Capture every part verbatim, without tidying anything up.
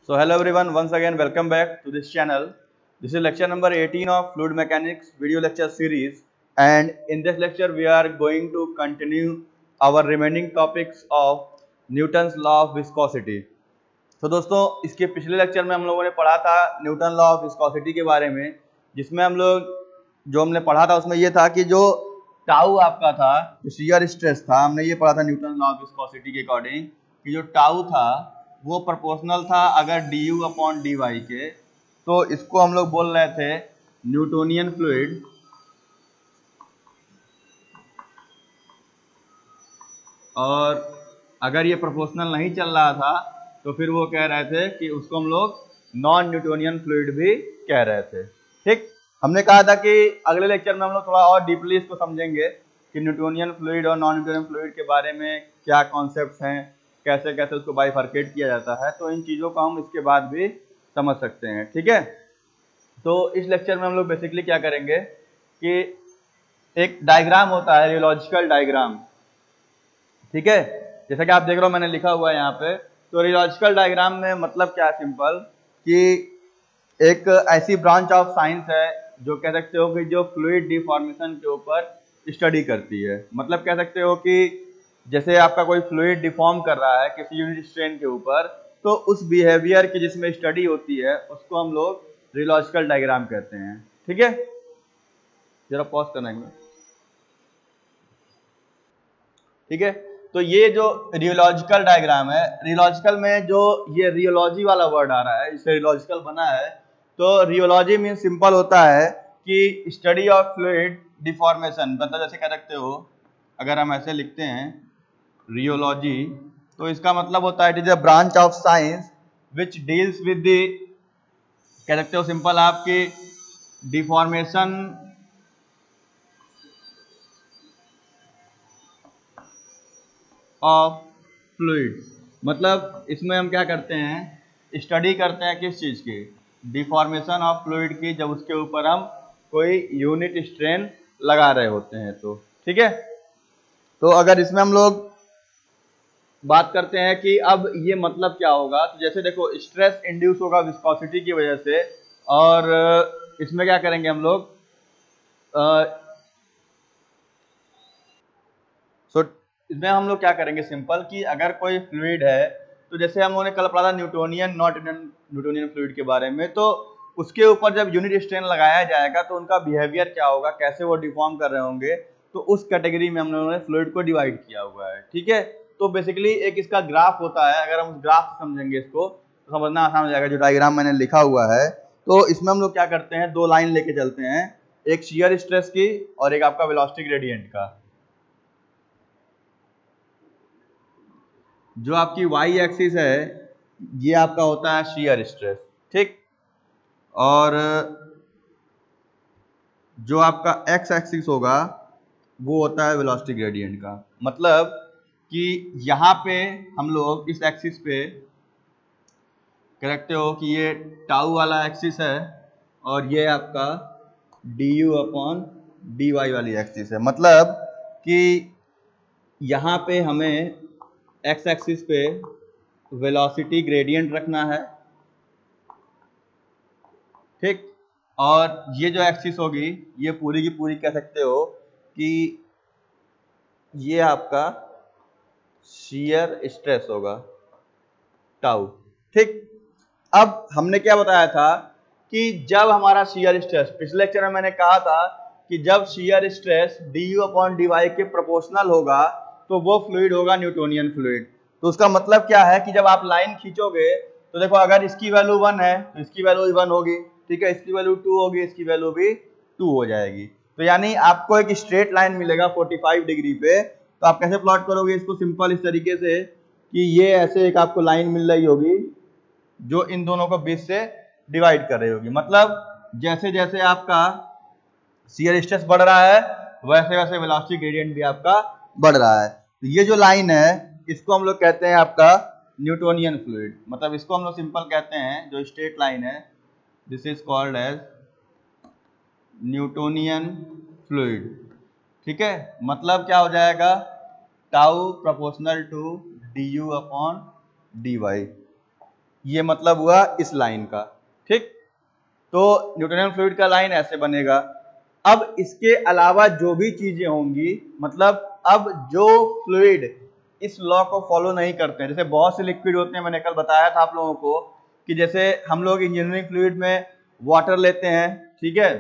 So hello everyone, once again welcome back to this channel. This is lecture number eighteen of Fluid Mechanics video lecture series, and in this lecture we are going to continue our remaining topics of Newton's law of viscosity. तो दोस्तों इसके पिछले lecture में हम लोगों ने पढ़ा था न्यूटन लॉ ऑफ विस्कोसिटी के बारे में, जिसमें हम लोग जो हमने पढ़ा था उसमें ये था कि जो टाउ आपका था, जो शियर स्ट्रेस था, हमने ये पढ़ा था न्यूटन लॉ ऑफ विस्कोसिटी के अकॉर्डिंग कि जो टाउ था वो प्रोपोर्शनल था अगर d u upon d y के, तो इसको हम लोग बोल रहे थे न्यूटोनियन फ्लूइड। और अगर ये प्रोपोर्शनल नहीं चल रहा था तो फिर वो कह रहे थे कि उसको हम लोग नॉन न्यूटोनियन फ्लूइड भी कह रहे थे। ठीक, हमने कहा था कि अगले लेक्चर में हम लोग थोड़ा और डीपली इसको समझेंगे कि न्यूटोनियन फ्लूइड और नॉन न्यूटोनियन फ्लूइड के बारे में क्या कॉन्सेप्ट्स हैं, कैसे कैसे उसको बाइफर्केट किया जाता है, तो इन चीज़ों को हम इसके बाद भी समझ सकते हैं। ठीक है, तो इस लेक्चर में हम लोग बेसिकली क्या करेंगे कि एक डायग्राम होता है, रियोलॉजिकल डायग्राम। ठीक है, जैसा कि आप देख रहे हो मैंने लिखा हुआ है यहाँ पे। तो रियोलॉजिकल डायग्राम में मतलब क्या है, सिंपल कि एक ऐसी ब्रांच ऑफ साइंस है जो कह सकते हो कि जो फ्लूइड डिफॉर्मेशन के ऊपर स्टडी करती है। मतलब कह सकते हो कि जैसे आपका कोई फ्लूइड डिफॉर्म कर रहा है किसी यूनिट स्ट्रेन के ऊपर, तो उस बिहेवियर की जिसमें स्टडी होती है उसको हम लोग रियोलॉजिकल डायग्राम कहते हैं। ठीक है, जरा पॉज करना है। ठीक है, तो ये जो रियोलॉजिकल डायग्राम है, रियोलॉजिकल में जो ये रियोलॉजी वाला वर्ड आ रहा है, इससे रियोलॉजिकल बना है। तो रियोलॉजी मीन सिंपल होता है कि स्टडी ऑफ फ्लूइड डिफॉर्मेशन। मतलब जैसे कह सकते हो, अगर हम ऐसे लिखते हैं रियोलॉजी, तो इसका मतलब होता है it is a branch of science which deals with the, कह सकते हो सिंपल आपकी, डिफॉर्मेशन ऑफ फ्लूइड। मतलब इसमें हम क्या करते हैं, स्टडी करते हैं किस चीज़ की, डिफॉर्मेशन ऑफ फ्लूइड की, जब उसके ऊपर हम कोई यूनिट स्ट्रेन लगा रहे होते हैं तो। ठीक है, तो अगर इसमें हम लोग बात करते हैं कि अब ये मतलब क्या होगा, तो जैसे देखो स्ट्रेस इंड्यूस होगा विस्कोसिटी की वजह से, और इसमें क्या करेंगे हम लोग, सो इसमें हम लोग क्या करेंगे सिंपल कि अगर कोई फ्लूइड है, तो जैसे हम लोगों ने कल पढ़ा था न्यूटोनियन नॉट न्यूटोनियन फ्लूइड के बारे में, तो उसके ऊपर जब यूनिट स्ट्रेन लगाया जाएगा तो उनका बिहेवियर क्या होगा, कैसे वो डिफॉर्म कर रहे होंगे, तो उस कैटेगरी में हम लोगों ने फ्लूइड को डिवाइड किया हुआ है। ठीक है, तो बेसिकली एक इसका ग्राफ होता है, अगर हम उस ग्राफ से समझेंगे इसको तो समझना आसान हो जाएगा। जो डायग्राम मैंने लिखा हुआ है, तो इसमें हम लोग क्या करते हैं, दो लाइन लेके चलते हैं, एक शियर स्ट्रेस की और एक आपका वेलोसिटी ग्रेडियंट का। जो आपकी वाई एक्सिस है ये आपका होता है शियर स्ट्रेस। ठीक, और जो आपका एक्स एक्सिस होगा वो होता है वेलोसिटी ग्रेडियंट का। मतलब कि यहाँ पे हम लोग इस एक्सिस पे कह सकते हो कि ये टाउ वाला एक्सिस है और ये आपका d u upon d y वाली एक्सिस है। मतलब कि यहाँ पे हमें एक्स एक्सिस पे वेलोसिटी ग्रेडियंट रखना है। ठीक, और ये जो एक्सिस होगी ये पूरी की पूरी कह सकते हो कि ये आपका शियर स्ट्रेस होगा, टाउ। ठीक, अब हमने क्या बताया था कि जब हमारा शियर स्ट्रेस, पिछले लेक्चर में मैंने कहा था कि जब shear stress d u upon d y के प्रोपोर्शनल होगा तो वो फ्लूइड होगा न्यूटोनियन फ्लूइड। तो उसका मतलब क्या है कि जब आप लाइन खींचोगे तो देखो अगर इसकी वैल्यू वन है तो इसकी वैल्यू वन होगी। ठीक है, इसकी वैल्यू टू होगी, इसकी वैल्यू भी टू हो जाएगी। तो यानी आपको एक स्ट्रेट लाइन मिलेगा पैंतालीस डिग्री पे। तो आप कैसे प्लॉट करोगे इसको, सिंपल इस तरीके से कि ये ऐसे एक आपको लाइन मिल रही होगी जो इन दोनों को बीच से डिवाइड कर रही होगी। मतलब जैसे जैसे आपका शियर स्ट्रेस बढ़ रहा है वैसे वैसे वेलोसिटी ग्रेडियंट भी आपका बढ़ रहा है। तो ये जो लाइन है इसको हम लोग कहते हैं आपका न्यूटोनियन फ्लूइड। मतलब इसको हम लोग सिंपल कहते हैं, जो स्ट्रेट लाइन है this is called as Newtonian fluid. ठीक है, मतलब क्या हो जाएगा, tau proportional to d u upon d y. ये मतलब हुआ इस लाइन का, ठीक। तो न्यूटोनियन फ्लूइड का लाइन ऐसे बनेगा। अब इसके अलावा जो भी चीजें होंगी, मतलब अब जो फ्लूइड इस लॉ को फॉलो नहीं करते हैं, जैसे बहुत से लिक्विड होते हैं, मैंने कल बताया था आप लोगों को कि जैसे हम लोग इंजीनियरिंग फ्लूइड में वाटर लेते हैं, ठीक है,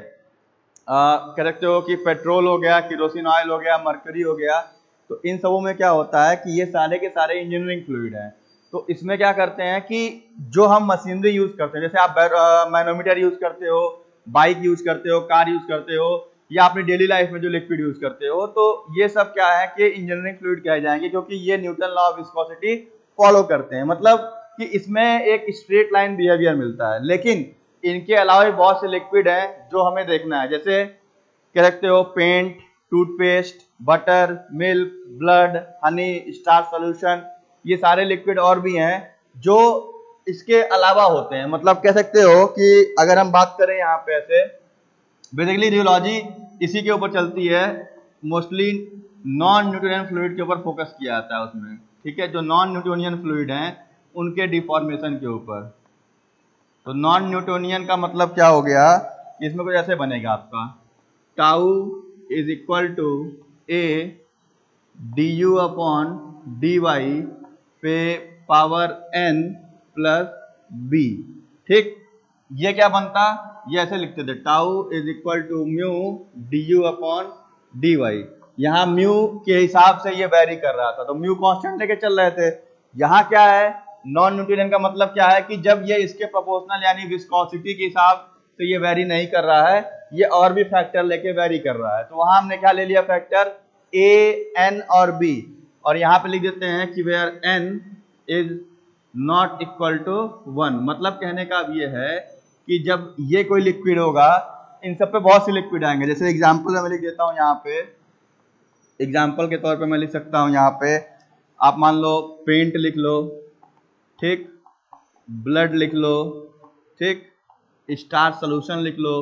कह सकते हो कि पेट्रोल हो गया, केरोसिन ऑयल हो गया, मरकरी हो गया। तो इन सबों में क्या होता है कि ये सारे के सारे इंजीनियरिंग फ्लूइड हैं। तो इसमें क्या करते हैं कि जो हम मशीनरी यूज करते हैं, जैसे आप मैनोमीटर यूज करते हो, बाइक यूज करते हो, कार यूज करते हो, या अपनी डेली लाइफ में जो लिक्विड यूज करते हो, तो ये सब क्या है कि इंजीनियरिंग फ्लूइड कहे जाएंगे, क्योंकि ये Newton law of viscosity follow करते हैं। मतलब कि इसमें एक स्ट्रेट लाइन बिहेवियर मिलता है। लेकिन इनके अलावा भी बहुत से लिक्विड हैं जो हमें देखना है, जैसे कह सकते हो paint, toothpaste, butter, milk, blood, honey, starch solution, ये सारे लिक्विड और भी हैं जो इसके अलावा होते हैं। मतलब कह सकते हो कि अगर हम बात करें यहाँ पे ऐसे, बेसिकली रियोलॉजी इसी के ऊपर चलती है, मोस्टली नॉन न्यूटोनियन फ्लूइड के ऊपर फोकस किया जाता है उसमें, ठीक है। जो नॉन न्यूटोनियन फ्लूइड हैं उनके डिफॉर्मेशन के ऊपर। तो नॉन न्यूटोनियन का मतलब क्या हो गया कि इसमें कुछ ऐसे बनेगा आपका, tau is equal to a d u upon d y पे पावर एन प्लस बी, ठीक। ये क्या बनता, ये ऐसे लिखते थे, tau is equal to mu d u upon d y. यहाँ म्यू के हिसाब से ये वेरी कर रहा था, तो म्यू कांस्टेंट लेके चल रहे थे। यहाँ क्या है, नॉन न्यूटोनियन का मतलब क्या है कि जब ये इसके प्रोपोर्शनल यानी विस्कोसिटी के हिसाब से ये वेरी नहीं कर रहा है, ये और भी फैक्टर लेके वेरी कर रहा है। तो वहां हमने क्या ले लिया फैक्टर, ए, एन और बी, और यहाँ पे लिख देते हैं कि where n is not equal to one. मतलब कहने का अब ये है कि जब ये कोई लिक्विड होगा, इन सब पे बहुत से लिक्विड आएंगे। जैसे एग्जाम्पल मैं लिख देता हूँ यहाँ पे, एग्जाम्पल के तौर पे मैं लिख सकता हूँ यहाँ पे, आप मान लो पेंट लिख लो, ठीक, ब्लड लिख लो, ठीक, स्टार्च सॉल्यूशन लिख लो,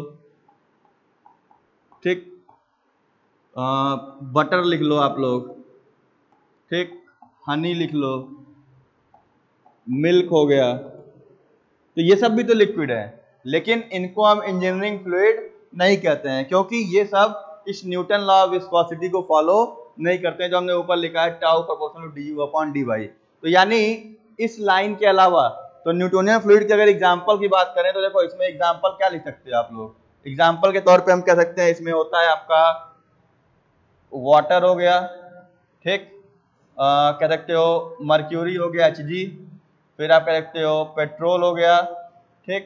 ठीक, बटर लिख लो आप लोग, ठीक, हनी लिख लो, मिल्क हो गया। तो ये सब भी तो लिक्विड है, लेकिन इनको हम इंजीनियरिंग फ्लूइड नहीं कहते हैं, क्योंकि ये सब इस न्यूटन लॉ ऑफ विस्कोसिटी को फॉलो नहीं करते हैं, जो हमने ऊपर लिखा है tau proportional to d u upon d y. तो यानी इस लाइन के अलावा, तो न्यूटोनियन फ्लूइड की अगर एग्जाम्पल की बात करें तो देखो इसमें एग्जाम्पल क्या लिख सकते हैं आप लोग। एग्जाम्पल के तौर पे हम कह सकते हैं इसमें होता है आपका वाटर हो गया, ठीक, कह सकते हो मर्क्यूरी हो गया एच जी, फिर आप कह सकते हो पेट्रोल हो गया, ठीक,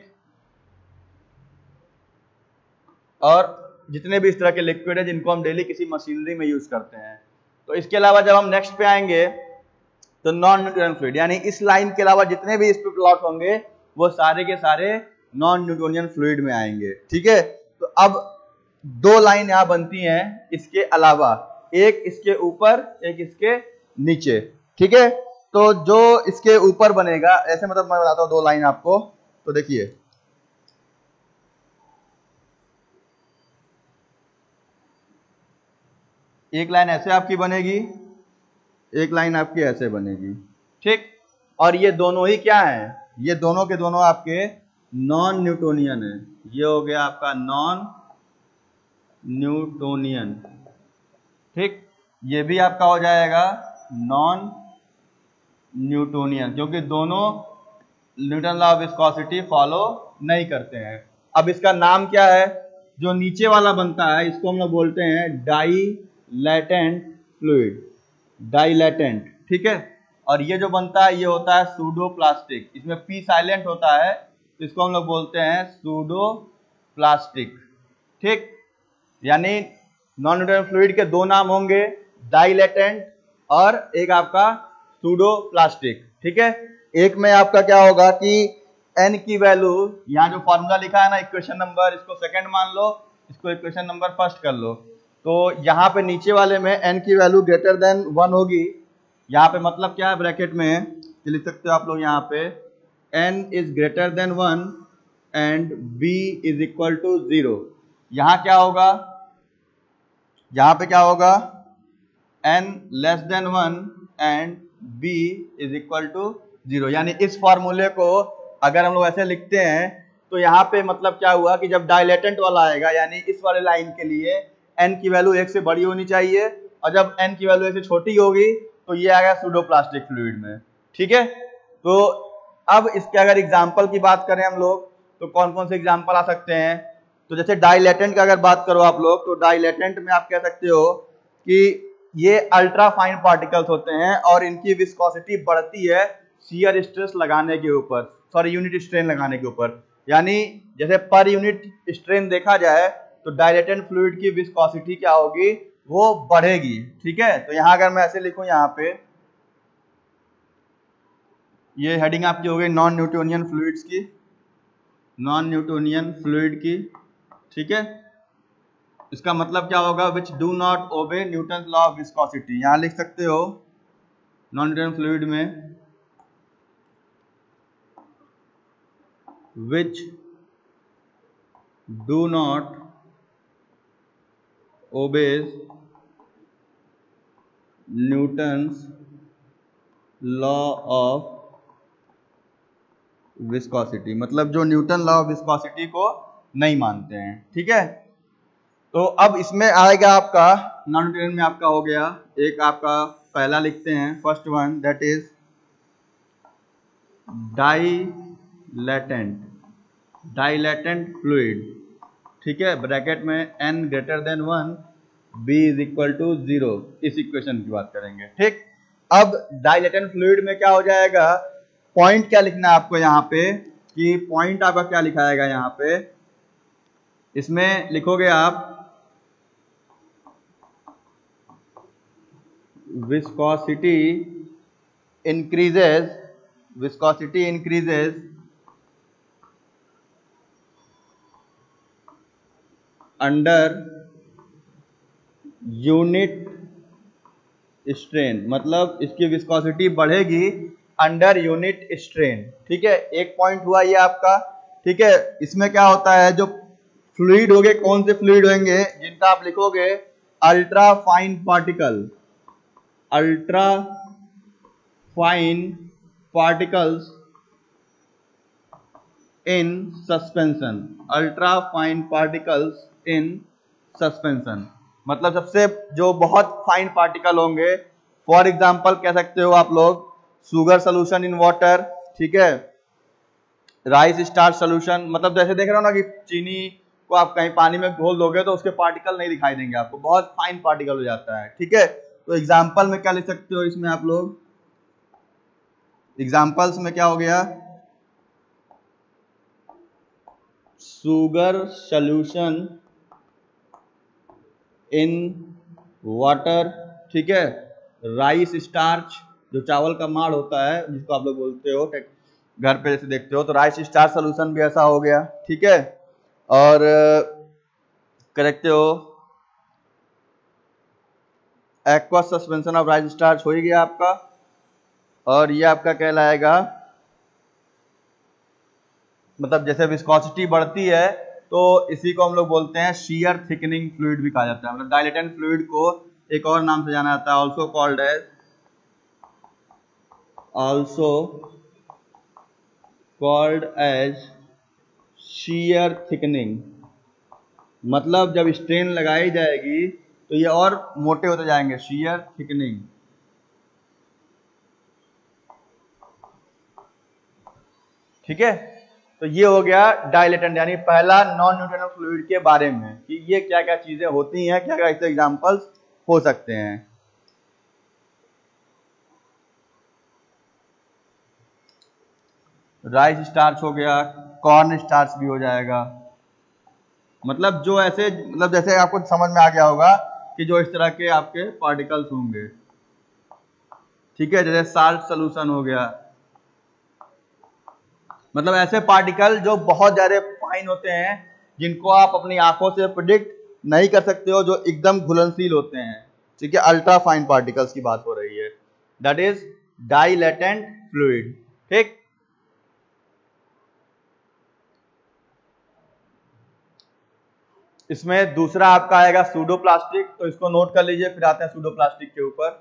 और जितने भी इस तरह के लिक्विड है जिनको हम डेली किसी मशीनरी में यूज करते हैं। तो इसके अलावा जब हम नेक्स्ट पे आएंगे तो नॉन न्यूटोनियन फ्लूइड, यानी इस लाइन के अलावा जितने भी इस पे प्लॉट होंगे वो सारे के सारे नॉन न्यूटोनियन फ्लूइड में आएंगे, ठीक है। तो अब दो लाइन यहाँ बनती हैं इसके अलावा, एक इसके ऊपर एक इसके नीचे, ठीक है। तो जो इसके ऊपर बनेगा ऐसे, मतलब मैं बताता हूँ दो लाइन आपको, तो देखिए एक लाइन ऐसे आपकी बनेगी, एक लाइन आपकी ऐसे बनेगी, ठीक। और ये दोनों ही क्या है, ये दोनों के दोनों आपके नॉन न्यूटोनियन है। ये हो गया आपका नॉन न्यूटोनियन, ठीक। ये भी आपका हो जाएगा नॉन न्यूटोनियन, क्योंकि दोनों Newton law of viscosity follow नहीं करते हैं। अब इसका नाम क्या है, जो नीचे वाला बनता है इसको हम लोग बोलते हैं डाइलेटेंट फ्लूइड, डाइलेटेंट, ठीक है। और ये जो बनता है ये होता है सूडो प्लास्टिक, इसमें पी साइलेंट होता है, तो इसको हम लोग बोलते हैं सूडो प्लास्टिक, ठीक। यानी नॉन न्यूटोनियन फ्लूइड के दो नाम होंगे, डाइलेटेंट और एक आपका सूडो प्लास्टिक, ठीक है। एक में आपका क्या होगा कि n की वैल्यू, यहाँ जो फॉर्मूला लिखा है ना इक्वेशन नंबर, इसको सेकंड मान लो, इसको इक्वेशन नंबर फर्स्ट कर लो। तो यहाँ पे नीचे वाले में n की वैल्यू ग्रेटर देन वन होगी। यहाँ पे मतलब क्या है, ब्रैकेट में ये लिख सकते हो आप लोग यहाँ पे n is greater than one and b is equal to zero. यहाँ क्या होगा, यहाँ पे क्या होगा, n less than one and b is equal to zero. यानी इस फॉर्मूले को अगर हम लोग ऐसे लिखते हैं तो यहाँ पे मतलब क्या हुआ कि जब डायलेटेंट वाला आएगा यानी इस वाले लाइन के लिए n की वैल्यू एक से बड़ी होनी चाहिए और जब n की वैल्यू एक से छोटी होगी तो ये आएगा सूडोप्लास्टिक फ्लूइड में। ठीक है, तो अब इसके अगर एग्जाम्पल की बात करें हम लोग तो कौन कौन से एग्जाम्पल आ सकते हैं। तो जैसे डाइलेटेंट का अगर बात करो आप लोग तो डाइलेटेंट में आप कह सकते हो कि ये अल्ट्रा फाइन पार्टिकल्स होते हैं और इनकी विस्कोसिटी बढ़ती है शियर स्ट्रेस लगाने के ऊपर, सॉरी यूनिट स्ट्रेन लगाने के ऊपर। यानी जैसे पर यूनिट स्ट्रेन देखा जाए तो डाइलेटेंट फ्लूइड की विस्कोसिटी क्या होगी, वो बढ़ेगी। ठीक है, तो यहाँ अगर मैं ऐसे लिखूं, यहाँ पे ये हेडिंग आपकी हो गई नॉन न्यूटोनियन फ्लूइड्स की, नॉन न्यूटोनियन फ्लूइड की। ठीक है, इसका मतलब क्या होगा, which do not obey Newton law of viscosity. यहां लिख सकते हो नॉन न्यूटोनियन फ्लूइड में which do not obeys Newton's law of viscosity, मतलब जो न्यूटन लॉ ऑफ विस्कोसिटी को नहीं मानते हैं। ठीक है, तो अब इसमें आएगा आपका नॉन न्यूटोनियन में आपका हो गया एक, आपका पहला लिखते हैं first one, that is dilatant, dilatant fluid. ठीक है, ब्रैकेट में n greater than one, b is equal to zero, इस इक्वेशन की बात करेंगे। ठीक, अब डाइलेटेंट फ्लूइड में क्या हो जाएगा, पॉइंट क्या लिखना है आपको यहाँ पे कि पॉइंट आपका क्या लिखाएगा, यहाँ पे इसमें लिखोगे आप viscosity increases, viscosity increases under unit strain, मतलब इसकी विस्कोसिटी बढ़ेगी अंडर यूनिट स्ट्रेन। ठीक है, एक पॉइंट हुआ ये आपका। ठीक है, इसमें क्या होता है, जो फ्लूइड होंगे, कौन से फ्लूइड होंगे जिनका आप लिखोगे ultra fine particle, ultra fine particles in suspension, ultra fine particles in suspension, मतलब सबसे जो बहुत फाइन पार्टिकल होंगे। फॉर एग्जांपल कह सकते हो आप लोग शुगर सोल्यूशन इन वाटर। ठीक है, राइस स्टार्च सोल्यूशन, मतलब जैसे देख रहे हो ना कि चीनी को आप कहीं पानी में घोल दोगे तो उसके पार्टिकल नहीं दिखाई देंगे आपको, बहुत फाइन पार्टिकल हो जाता है। ठीक है, तो एग्जाम्पल में क्या लिख सकते हो इसमें आप लोग, एग्जाम्पल्स में क्या हो गया, शुगर सोल्यूशन इन वाटर। ठीक है, राइस स्टार्च जो चावल का माड़ होता है जिसको आप लोग बोलते हो घर पे जैसे देखते हो, तो राइस स्टार्च सोल्यूशन भी ऐसा हो गया। ठीक है, और करेक्ट हो aqueous suspension of rice starch हो ही गया आपका, और ये आपका कहलाएगा, मतलब जैसे विस्कोसिटी बढ़ती है तो इसी को हम लोग बोलते हैं शियर थिकनिंग फ्लूइड भी कहा जाता है। मतलब डाइलेटेंट फ्लूइड को एक और नाम से जाना जाता है, also called as, also called as shear thickening, मतलब जब स्ट्रेन लगाई जाएगी तो ये और मोटे होते जाएंगे, शियर थिकनिंग। ठीक है, तो ये हो गया डाइलेटेंट, यानी पहला नॉन न्यूटोनियन फ्लूइड के बारे में कि ये क्या क्या चीजें होती हैं, क्या क्या इसके एग्जांपल्स हो सकते हैं। राइस स्टार्च हो गया, कॉर्न स्टार्च भी हो जाएगा, मतलब जो ऐसे, मतलब जैसे आपको समझ में आ गया होगा कि जो इस तरह के आपके पार्टिकल्स होंगे। ठीक है, जैसे साल्ट सोल्यूशन हो गया, मतलब ऐसे पार्टिकल जो बहुत ज्यादा फाइन होते हैं जिनको आप अपनी आंखों से प्रिडिक्ट नहीं कर सकते हो, जो एकदम घुलनशील होते हैं। ठीक है, अल्ट्रा फाइन पार्टिकल्स की बात हो रही है, दैट इज डाइलेटेंट फ्लूइड। ठीक, इसमें दूसरा आपका आएगा सूडोप्लास्टिक, तो इसको नोट कर लीजिए, फिर आते हैं सूडोप्लास्टिक के ऊपर।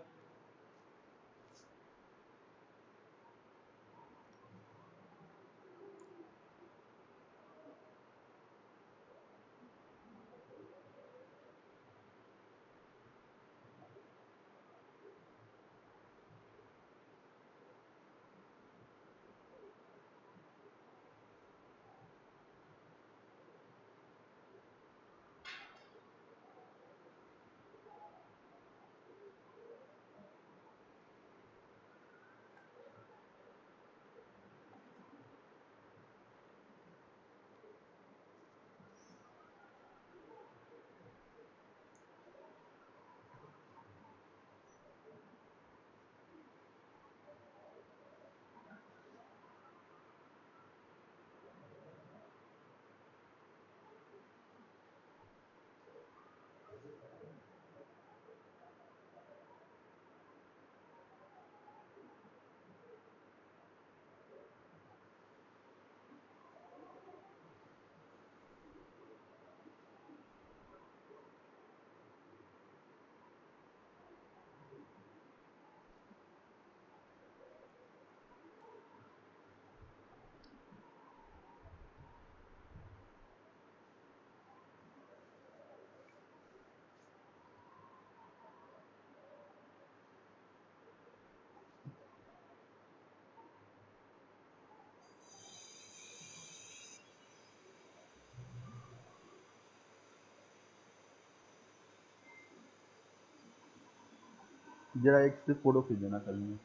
जरा एक से फोटो खींच देना कल में।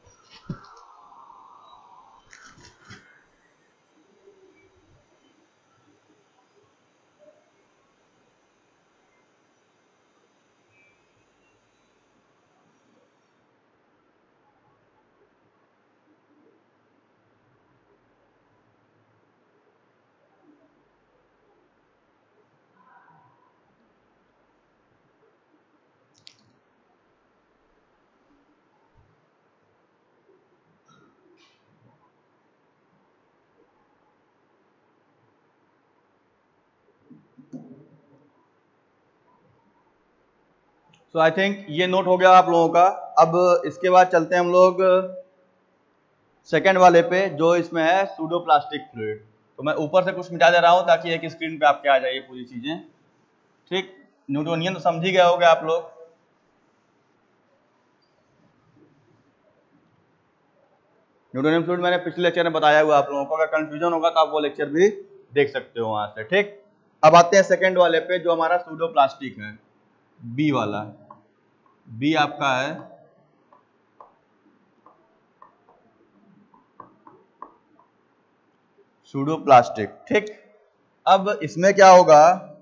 सो आई थिंक ये नोट हो गया आप लोगों का। अब इसके बाद चलते हैं हम लोग सेकेंड वाले पे, जो इसमें है सूडोप्लास्टिक फ्लूइड। तो मैं ऊपर से कुछ मिटा दे रहा हूँ ताकि एक स्क्रीन पे आपके आ जाए पूरी चीजें। ठीक, न्यूटोनियन तो समझ ही गए होंगे आप लोग। न्यूटोनियन फ्लूइड मैंने पिछले लेक्चर में बताया हुआ आप लोगों को, अगर कंफ्यूजन होगा तो आप वो लेक्चर भी देख सकते हो वहां से। ठीक, अब आते हैं सेकेंड वाले पे, जो हमारा सूडोप्लास्टिक है, बी वाला। बी आपका है सूडोप्लास्टिक। ठीक, अब इसमें क्या होगा,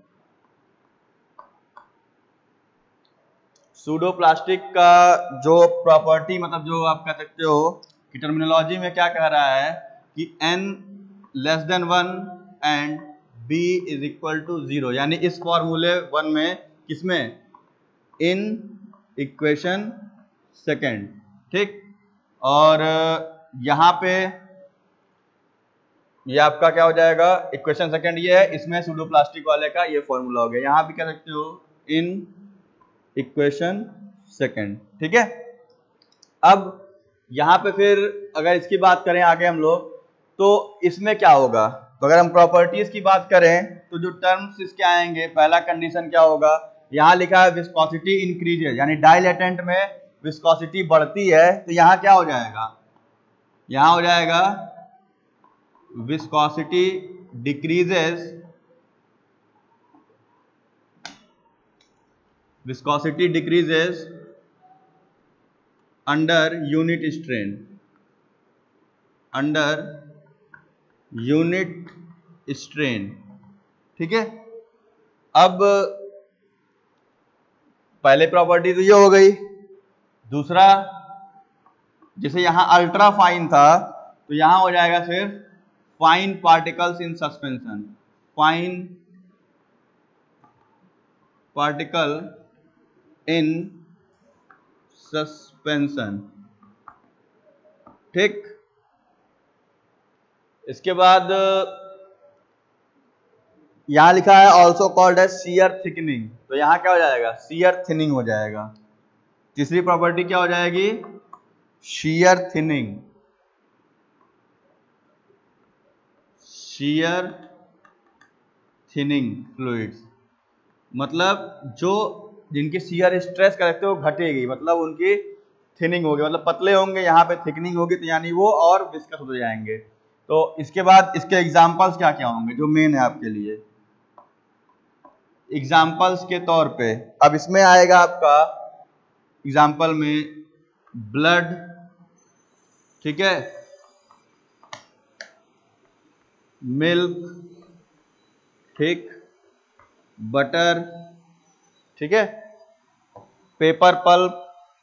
सूडोप्लास्टिक का जो प्रॉपर्टी, मतलब जो आप कह सकते हो कि टर्मिनोलॉजी में क्या कह रहा है कि n less than one and b is equal to zero, यानी इस फॉर्मूले वन में, किसमें, इन इक्वेशन सेकेंड। ठीक, और यहाँ पे ये आपका क्या हो जाएगा, इक्वेशन सेकेंड ये है, इसमें सूडोप्लास्टिक वाले का ये फॉर्मूला हो गया। यहाँ भी कह सकते हो इन इक्वेशन सेकेंड। ठीक है, अब यहाँ पे फिर अगर इसकी बात करें आगे हम लोग, तो इसमें क्या होगा, तो अगर हम प्रॉपर्टीज की बात करें तो जो टर्म्स इसके आएंगे, पहला कंडीशन क्या होगा, यहाँ लिखा है विस्कोसिटी इंक्रीजेज, यानी डाइलेटेंट में विस्कोसिटी बढ़ती है, तो यहाँ क्या हो जाएगा, यहाँ हो जाएगा viscosity decreases, viscosity decreases under unit strain, under unit strain. ठीक है, अब पहले प्रॉपर्टी तो ये हो गई। दूसरा, जैसे यहां अल्ट्रा फाइन था तो यहां हो जाएगा सिर्फ fine particles in suspension, fine particle in suspension. ठीक, इसके बाद यहां लिखा है also called as shear thickening, तो यहां क्या हो जाएगा, शियर थिनिंग हो जाएगा। तीसरी प्रॉपर्टी क्या हो जाएगी, shear thinning, shear thinning fluids, मतलब जो जिनकी शियर स्ट्रेस करते हो घटेगी, मतलब उनकी थिनिंग होगी, मतलब पतले होंगे, यहाँ पे थिकनिंग होगी, तो यानी वो और विस्कस हो जाएंगे। तो इसके बाद इसके एग्जांपल्स क्या क्या होंगे जो मेन है आपके लिए, एग्जांपल्स के तौर पे अब इसमें आएगा आपका एग्जांपल में ब्लड, ठीक है, मिल्क, ठीक, बटर, ठीक है, पेपर पल्प,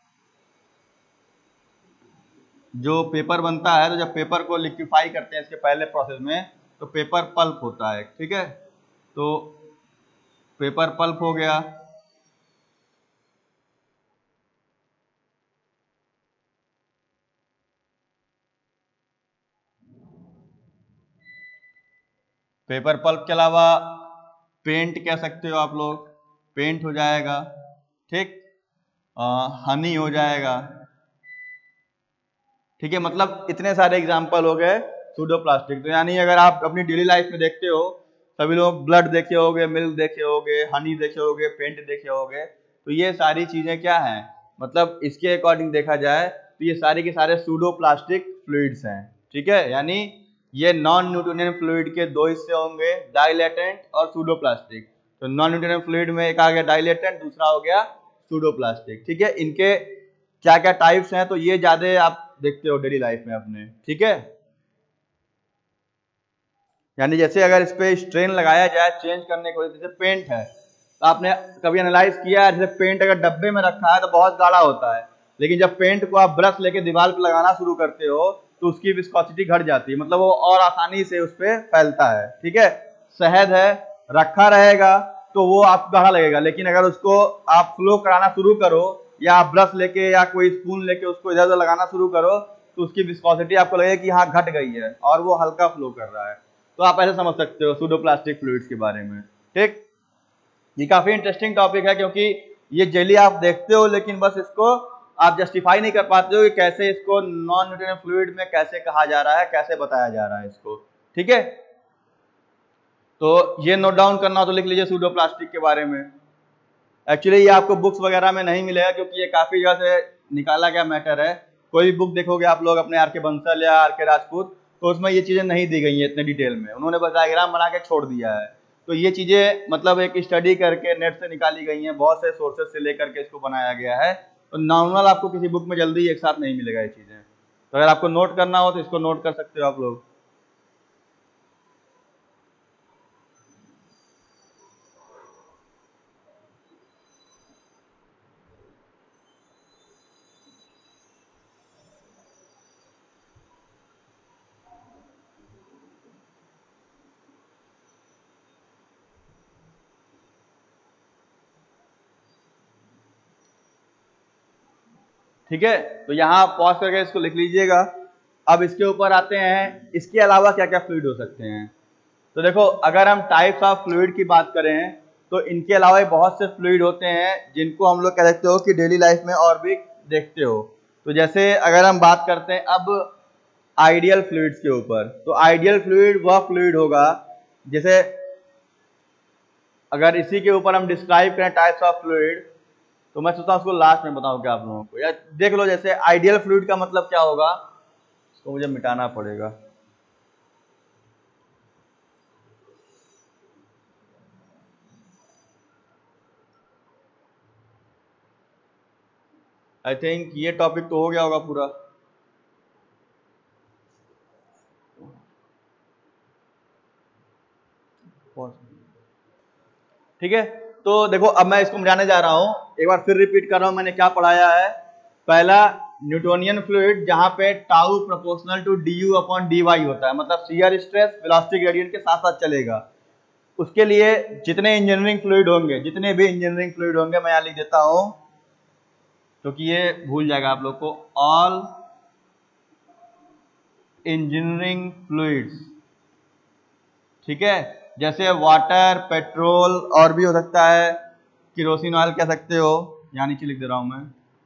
जो पेपर बनता है तो जब पेपर को लिक्विफाई करते हैं इसके पहले प्रोसेस में तो पेपर पल्प होता है। ठीक है, तो पेपर पल्प हो गया, पेपर पल्प के अलावा पेंट कह सकते हो आप लोग, पेंट हो जाएगा, ठीक, हनी हो जाएगा। ठीक है, मतलब इतने सारे एग्जाम्पल हो गए सूडोप्लास्टिक। तो यानी अगर आप अपनी डेली लाइफ में देखते हो, सभी लोग ब्लड देखे होगे, मिल्क देखे होगे, हनी देखे होगे, पेंट देखे होगे, तो ये सारी चीजें क्या हैं, मतलब इसके अकॉर्डिंग देखा जाए तो ये सारे के सारे सूडोप्लास्टिक फ्लूइड्स हैं। ठीक है, यानी ये नॉन न्यूटोनियन फ्लूइड के दो हिस्से होंगे, डाइलेटेंट और सूडोप्लास्टिक। तो नॉन न्यूटोनियन फ्लूइड में एक आ गया डाइलेटेंट, दूसरा हो गया सूडोप्लास्टिक। ठीक है, इनके क्या क्या टाइप्स हैं, तो ये ज्यादा आप देखते हो डेली लाइफ में अपने, ठीक है। यानी जैसे अगर इस पे स्ट्रेन लगाया जाए चेंज करने को, जैसे पेंट है, तो आपने कभी एनालाइज किया है, जैसे पेंट अगर डब्बे में रखा है तो बहुत गाढ़ा होता है, लेकिन जब पेंट को आप ब्रश लेके दीवार पे लगाना शुरू करते हो तो उसकी विस्कोसिटी घट जाती है, मतलब वो और आसानी से उस पर फैलता है, ठीक है। शहद है, रखा रहेगा तो वो आपको गाढ़ा लगेगा, लेकिन अगर उसको आप फ्लो कराना शुरू करो या आप ब्रश लेके या कोई स्पून लेके उसको इधर उधर लगाना शुरू करो तो उसकी विस्कोसिटी आपको लगेगा कि हाँ घट गई है और वो हल्का फ्लो कर रहा है। तो आप ऐसे समझ सकते हो सूडोप्लास्टिक फ्लूइड्स के बारे में, ठीक। ये काफी इंटरेस्टिंग टॉपिक है क्योंकि ये जेली आप देखते हो लेकिन बस इसको आप जस्टिफाई नहीं कर पाते हो कि कैसे इसको नॉन न्यूट्रिएंट फ्लूइड में कैसे कहा जा रहा है, कैसे बताया जा रहा है इसको, ठीक है। तो ये नोट डाउन करना हो तो लिख लीजिए सूडोप्लास्टिक के बारे में। एक्चुअली ये आपको बुक्स वगैरह में नहीं मिलेगा क्योंकि ये काफी जगह से निकाला गया मैटर है। कोई भी बुक देखोगे आप लोग अपने आर के बंसल या आर के राजपूत, तो उसमें ये चीजें नहीं दी गई हैं इतने डिटेल में, उन्होंने बस डायग्राम बना के छोड़ दिया है। तो ये चीजें मतलब एक स्टडी करके नेट से निकाली गई हैं, बहुत से सोर्सेज से लेकर के इसको बनाया गया है। तो नॉर्मल आपको किसी बुक में जल्दी एक साथ नहीं मिलेगा ये चीजें, तो अगर आपको नोट करना हो तो इसको नोट कर सकते हो आप लोग। ठीक है, तो यहाँ पॉज करके इसको लिख लीजिएगा। अब इसके ऊपर आते हैं, इसके अलावा क्या क्या फ्लूइड हो सकते हैं। तो देखो अगर हम टाइप्स ऑफ फ्लूइड की बात करें तो इनके अलावा बहुत से फ्लूइड होते हैं जिनको हम लोग कह सकते हो कि डेली लाइफ में और भी देखते हो। तो जैसे अगर हम बात करते हैं अब आइडियल फ्लूइड्स के ऊपर, तो आइडियल फ्लूइड वह फ्लूइड होगा जैसे अगर इसी के ऊपर हम डिस्क्राइब करें टाइप्स ऑफ फ्लूइड, तो मैं सोचता हूँ उसको लास्ट में बताऊँ क्या आप लोगों को, या देख लो जैसे आइडियल फ्लूइड का मतलब क्या होगा, इसको मुझे मिटाना पड़ेगा। आई थिंक ये टॉपिक तो हो गया होगा पूरा। ठीक है, तो देखो अब मैं इसको समझाने जा रहा हूं, एक बार फिर रिपीट कर रहा हूं मैंने क्या पढ़ाया है। पहला न्यूटोनियन फ्लूइड जहां पे tau proportional to d u upon d y होता है, मतलब शियर स्ट्रेस वेलोसिटी ग्रेडियंट के साथ साथ चलेगा। उसके लिए जितने इंजीनियरिंग फ्लूइड होंगे, जितने भी इंजीनियरिंग फ्लूइड होंगे, मैं यहां लिख देता हूं क्योंकि ये भूल जाएगा आप लोग को, ऑल इंजीनियरिंग फ्लूइड्स, ठीक है। जैसे वाटर, पेट्रोल और भी हो सकता है, केरोसिन ऑयल कह सकते हो, यहाँ नीचे लिख दे रहा हूं मैं,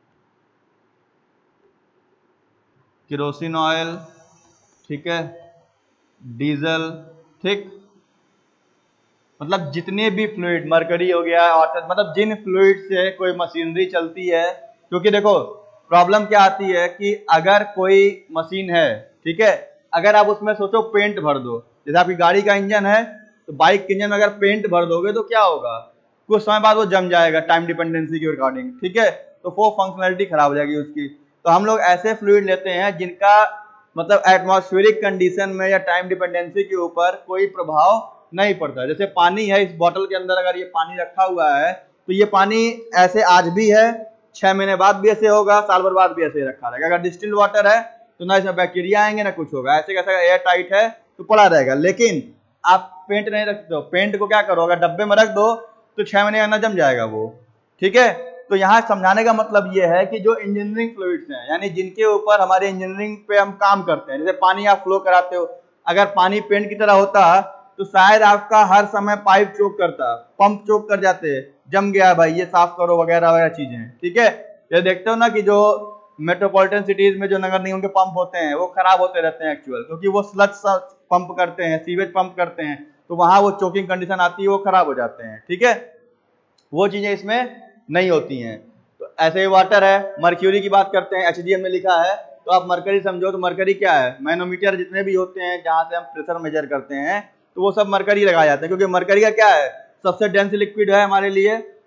केरोसिन ऑयल, ठीक है, डीजल, ठीक। मतलब जितने भी फ्लूइड, मरकरी हो गया, वाटर, मतलब जिन फ्लूइड से कोई मशीनरी चलती है। क्योंकि देखो प्रॉब्लम क्या आती है कि अगर कोई मशीन है, ठीक है, अगर आप उसमें सोचो पेंट भर दो, जैसे आपकी गाड़ी का इंजन है तो बाइक के इंजन में अगर पेंट भर दोगे तो क्या होगा, कुछ समय बाद वो जम जाएगा टाइम डिपेंडेंसी के अकॉर्डिंग, ठीक है, तो वो फंक्शनलिटी खराब हो जाएगी उसकी। तो हम लोग ऐसे फ्लूइड लेते हैं जिनका मतलब एटमॉस्फेरिक कंडीशन में या टाइम डिपेंडेंसी के ऊपर कोई प्रभाव नहीं पड़ता। जैसे पानी है, इस बोतल के अंदर अगर ये पानी रखा हुआ है तो ये पानी ऐसे आज भी है, छह महीने बाद भी ऐसे होगा, साल भर बाद भी ऐसे ही रखा रहेगा। अगर डिस्टिल्ड वाटर है तो ना इसमें बैक्टीरिया आएंगे ना कुछ होगा, ऐसे कैसा एयर टाइट है तो पड़ा रहेगा। लेकिन आप पेंट नहीं रखते हो, पेंट को क्या करो, अगर डब्बे में रख दो तो छह महीने अंदर जम जाएगा वो, ठीक है। तो यहाँ समझाने का मतलब ये है कि जो इंजीनियरिंग फ्लूइड्स हैं, यानी जिनके ऊपर हमारे इंजीनियरिंग पे हम काम करते हैं, जैसे पानी आप फ्लो कराते हो, अगर पानी पेंट की तरह होता तो शायद आपका हर समय पाइप चोक करता, पंप चोक कर जाते, जम गया भाई ये साफ करो वगैरह वगैरह चीजें, ठीक है। ये देखते हो ना कि जो मेट्रोपॉलिटन सिटीज में जो नगर निगम के पंप होते हैं वो खराब होते रहते हैं एक्चुअल, क्योंकि वो स्लज पंप करते हैं, सीवेज पंप करते हैं, तो वहां वो चोकिंग कंडीशन आती है, वो खराब हो जाते हैं, ठीक है। वो चीजें इसमें नहीं होती हैं। तो ऐसे ही वाटर है, मर्क्यूरी की बात करते हैं, एचजीएम में लिखा है, तो आप मरकरी समझो, तो मरकरी क्या है, मैनोमीटर जितने भी होते हैं जहां से हम प्रेशर मेजर करते हैं तो वो सब मरकरी लगाया जाता है, क्योंकि मरकरी का क्या है, सबसे डेंस लिक्विड है हमारे लिए,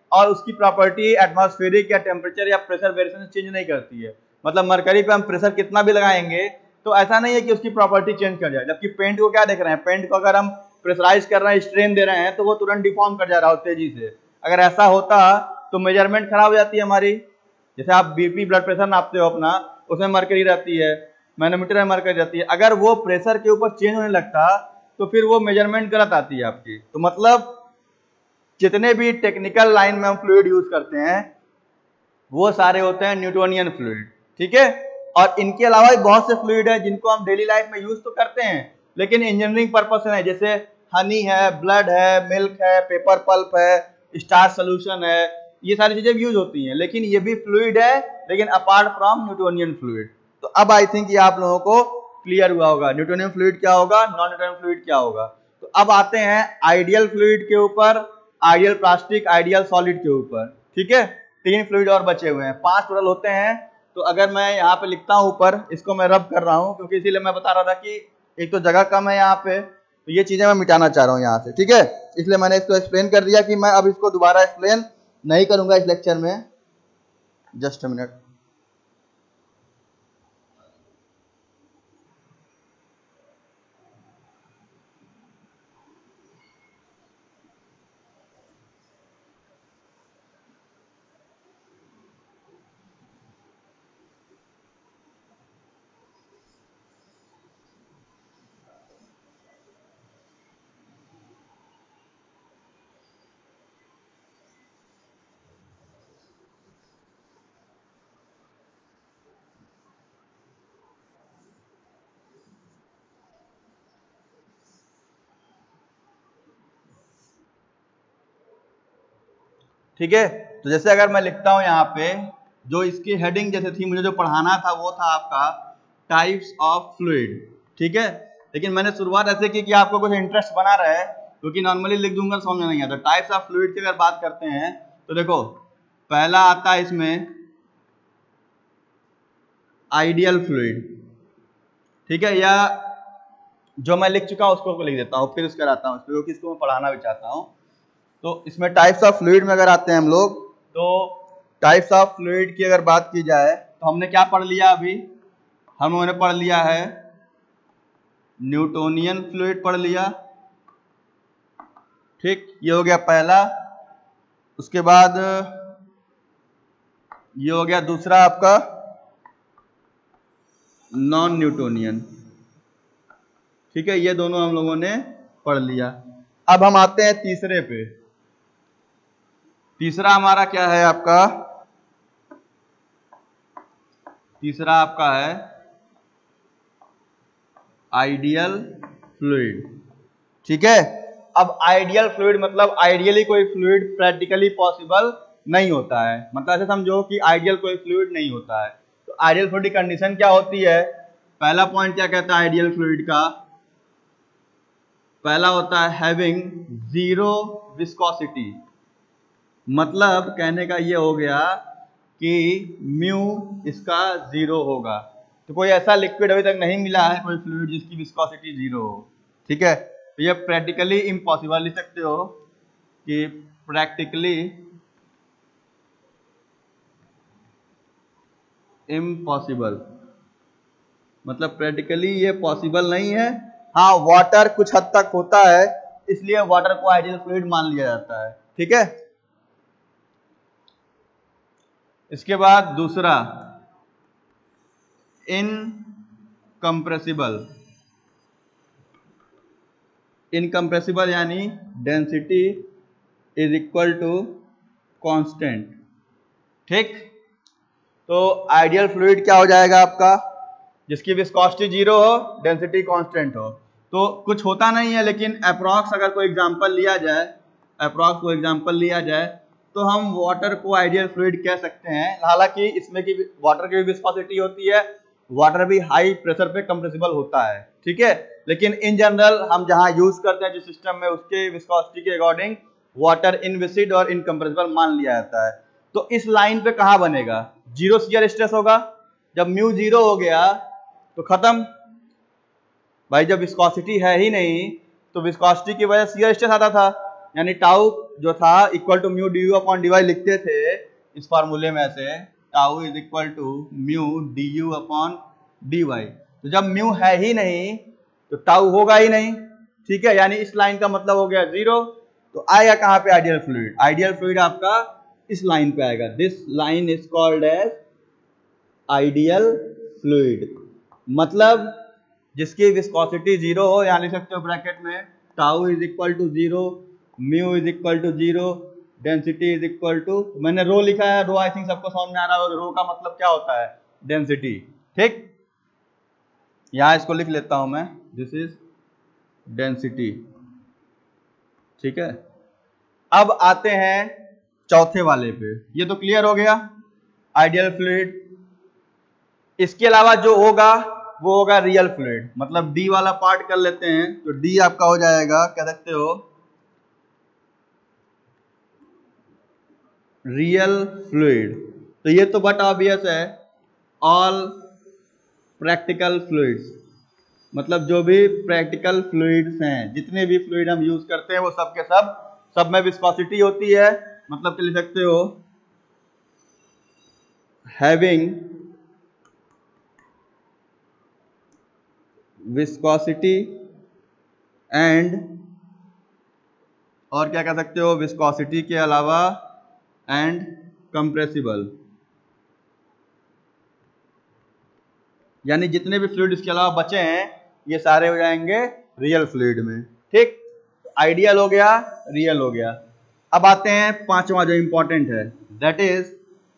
और उसकी प्रॉपर्टी एटमॉस्फेरिक या टेम्परेचर या प्रेशर वेरिएशन से चेंज नहीं करती है। मतलब मरकरी पे हम प्रेशर कितना भी लगाएंगे तो ऐसा नहीं है कि उसकी प्रॉपर्टी चेंज कर जाए। जबकि पेंट को क्या देख रहे हैं, पेंट को अगर हम प्रेशराइज कर रहे हैं, स्ट्रेन दे रहे हैं, तो वो तुरंत डिफॉर्म कर जा रहा हो तेजी से। अगर ऐसा होता तो मेजरमेंट खराब हो जाती है हमारी। जैसे आप बीपी ब्लड प्रेशर नापते हो अपना, उसमें मरकरी रहती है, मैनोमीटर में मरकरी रहती है। अगर वो प्रेशर के ऊपर चेंज होने लगता तो फिर वो मेजरमेंट गलत आती है आपकी। तो मतलब जितने भी टेक्निकल लाइन में हम फ्लूइड यूज करते हैं वो सारे होते हैं न्यूटोनियन फ्लूइड, ठीक है। और इनके अलावा भी बहुत से फ्लूइड है जिनको हम डेली लाइफ में यूज तो करते हैं, लेकिन इंजीनियरिंग पर्पस से नहीं। जैसे हनी है, ब्लड है, मिल्क है, पेपर पल्प है, स्टार्च सोल्यूशन है, ये सारी चीजें यूज होती हैं, लेकिन ये भी फ्लूइड है, लेकिन अपार्ट फ्रॉम न्यूटोनियन फ्लूइड। तो अब आई थिंक ये आप लोगों को क्लियर हुआ होगा न्यूटोनियन फ्लूइड क्या होगा, नॉन न्यूटोनियन फ्लूइड क्या होगा। तो अब आते हैं आइडियल फ्लूइड के ऊपर, आइडियल प्लास्टिक, आइडियल सॉलिड के ऊपर, ठीक है। तीन फ्लूइड और बचे हुए हैं, पांच टोटल होते हैं। तो अगर मैं यहाँ पे लिखता हूँ ऊपर, इसको मैं रब कर रहा हूँ क्योंकि इसीलिए मैं बता रहा था कि एक तो जगह कम है यहाँ पे, तो ये चीजें मैं मिटाना चाह रहा हूँ यहाँ से, ठीक है। इसलिए मैंने इसको एक्सप्लेन कर दिया कि मैं अब इसको दोबारा एक्सप्लेन नहीं करूंगा इस लेक्चर में। Just a minute. ठीक है, तो जैसे अगर मैं लिखता हूं यहाँ पे, जो इसकी हेडिंग जैसे थी, मुझे जो पढ़ाना था वो था आपका टाइप्स ऑफ फ्लूइड, ठीक है। लेकिन मैंने शुरुआत ऐसे की कि आपको कुछ इंटरेस्ट बना रहे, क्योंकि नॉर्मली लिख दूंगा समझ में नहीं आता। टाइप्स ऑफ फ्लूइड की अगर बात करते हैं तो देखो, पहला आता है इसमें आइडियल फ्लूइड, ठीक है, या जो मैं लिख चुका हूं उसको लिख देता हूं, फिर उसका आता हूं क्योंकि इसको मैं पढ़ाना भी चाहता हूं। तो इसमें टाइप्स ऑफ फ्लूइड में अगर आते हैं हम लोग, तो टाइप्स ऑफ फ्लूइड की अगर बात की जाए तो हमने क्या पढ़ लिया अभी, हमने पढ़ लिया है न्यूटोनियन फ्लूइड पढ़ लिया, ठीक, ये हो गया पहला। उसके बाद ये हो गया दूसरा आपका नॉन न्यूटोनियन, ठीक है, ये दोनों हम लोगों ने पढ़ लिया। अब हम आते हैं तीसरे पे। तीसरा हमारा क्या है आपका, तीसरा आपका है आइडियल फ्लूइड, ठीक है। अब आइडियल फ्लूइड मतलब आइडियली कोई फ्लूइड प्रैक्टिकली पॉसिबल नहीं होता है, मतलब ऐसे समझो कि आइडियल कोई फ्लूइड नहीं होता है। तो आइडियल फ्लूइड की कंडीशन क्या होती है, पहला पॉइंट क्या कहता है आइडियल फ्लूइड का, पहला होता है हैविंग जीरो विस्कोसिटी। मतलब कहने का ये हो गया कि म्यू इसका जीरो होगा। तो कोई ऐसा लिक्विड अभी तक नहीं मिला है, कोई फ्लूइड जिसकी विस्कोसिटी जीरो हो, ठीक है। तो ये प्रैक्टिकली इम्पॉसिबल लिख सकते हो कि प्रैक्टिकली इम्पॉसिबल, मतलब प्रैक्टिकली ये पॉसिबल नहीं है। हाँ, वाटर कुछ हद तक होता है, इसलिए वाटर को आइडियल फ्लूइड मान लिया जाता है, ठीक है। इसके बाद दूसरा इनकम्प्रेसिबल। इनकम्प्रेसिबल यानी density is equal to constant, ठीक। तो आइडियल फ्लूइड क्या हो जाएगा आपका, जिसकी विस्कोसिटी जीरो हो, डेंसिटी कांस्टेंट हो। तो कुछ होता नहीं है, लेकिन अप्रॉक्स अगर कोई एग्जांपल लिया जाए, अप्रॉक्स को एग्जांपल लिया जाए तो हम वाटर को आइडियल फ्लूइड कह सकते हैं। हालांकि इसमें की वाटर की भी विस्कोसिटी होती है, वाटर भी हाई प्रेशर पे कंप्रेसिबल होता है, ठीक है। लेकिन इन जनरल हम जहां यूज करते हैं जिस सिस्टम में, उसके विस्कोसिटी के अकॉर्डिंग वाटर इनविसिड और इनकम्प्रेसिबल मान लिया जाता है। तो इस लाइन पे कहां बनेगा, जीरो शियर स्ट्रेस होगा। जब म्यू जीरो हो गया तो खत्म भाई, जब विस्कोसिटी है ही नहीं तो विस्कोसिटी की वजह से शियर स्ट्रेस आता था, यानी टाउ जो था equal to mu d u upon d y लिखते थे इस फॉर्मूले में से, tau is equal to mu d u upon d y. तो जब म्यू है ही नहीं तो टाउ होगा ही नहीं, ठीक है, यानी इस लाइन का मतलब हो गया जीरो। तो आएगा कहां पे आइडियल फ्लूइड, आइडियल फ्लूइड आपका इस लाइन पे आएगा, this line is called as ideal fluid. मतलब जिसकी विस्कोसिटी जीरो हो, यहां लिख सकते हो ब्रैकेट में tau is equal to zero, mu is equal to zero, density is equal to, मैंने रो लिखा है, रो आई थिंक सबको समझ में आ रहा होगा, रो का मतलब क्या होता है, डेंसिटी, ठीक। यहां इसको लिख लेता हूं मैं, दिस इज डेंसिटी, ठीक है। अब आते हैं चौथे वाले पे, ये तो क्लियर हो गया आइडियल फ्लूइड। इसके अलावा जो होगा वो होगा रियल फ्लूइड, मतलब डी वाला पार्ट कर लेते हैं, तो डी आपका हो जाएगा, कह सकते हो रियल फ्लूइड। तो ये तो बट ऑब्वियस है, ऑल प्रैक्टिकल फ्लूइड्स, मतलब जो भी प्रैक्टिकल फ्लूइड्स हैं, जितने भी फ्लूइड हम यूज करते हैं वो सब के सब सब में विस्कोसिटी होती है, मतलब कि लिख सकते हो हैविंग विस्कोसिटी एंड, और क्या कह सकते हो विस्कोसिटी के अलावा एंड कंप्रेसिबल, यानी जितने भी फ्लूइड इसके अलावा बचे हैं ये सारे हो जाएंगे रियल फ्लूइड में, ठीक। आइडियल हो गया, रियल हो गया। अब आते हैं पांचवा जो इंपॉर्टेंट है, दैट इज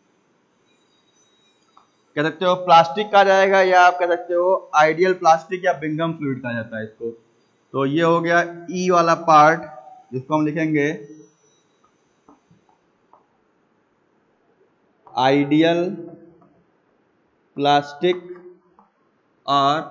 कह सकते हो प्लास्टिक का जाएगा, या आप कह सकते हो आइडियल प्लास्टिक या बिंघम फ्लूइड कहा जाता है इसको। तो ये हो गया ई वाला पार्ट, जिसको हम लिखेंगे आइडियल प्लास्टिक और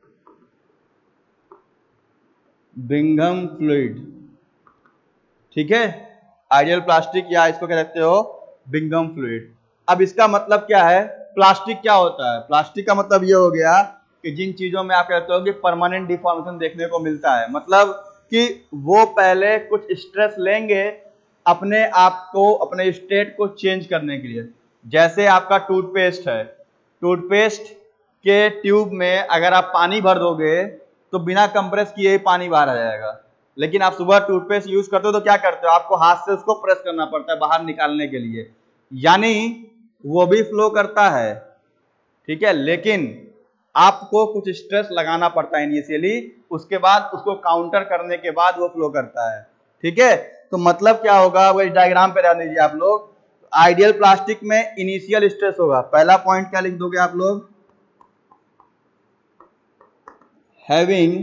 बिंघम फ्लूइड, ठीक है, आइडियल प्लास्टिक या इसको कह सकते हो बिंघम फ्लूइड। अब इसका मतलब क्या है, प्लास्टिक क्या होता है, प्लास्टिक का मतलब ये हो गया कि जिन चीजों में आप कहते हो कि परमानेंट डिफॉर्मेशन देखने को मिलता है, मतलब कि वो पहले कुछ स्ट्रेस लेंगे अपने आप को, अपने स्टेट को चेंज करने के लिए। जैसे आपका टूथपेस्ट है, टूथपेस्ट के ट्यूब में अगर आप पानी भर दोगे तो बिना कंप्रेस किए ही पानी बाहर आ जाएगा, लेकिन आप सुबह टूथपेस्ट यूज करते हो तो क्या करते हो, आपको हाथ से उसको प्रेस करना पड़ता है बाहर निकालने के लिए, यानी वो भी फ्लो करता है, ठीक है, लेकिन आपको कुछ स्ट्रेस लगाना पड़ता है इनिशियली, उसके बाद उसको काउंटर करने के बाद वो फ्लो करता है, ठीक है। तो मतलब क्या होगा, वो इस डायग्राम पे ध्यान दीजिए आप लोग, आइडियल प्लास्टिक में इनिशियल स्ट्रेस होगा, पहला पॉइंट क्या लिख दोगे आप लोग, हैविंग